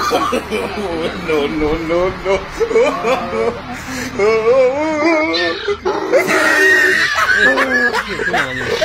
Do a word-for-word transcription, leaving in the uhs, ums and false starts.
no no no no ขึ้นมาอยู่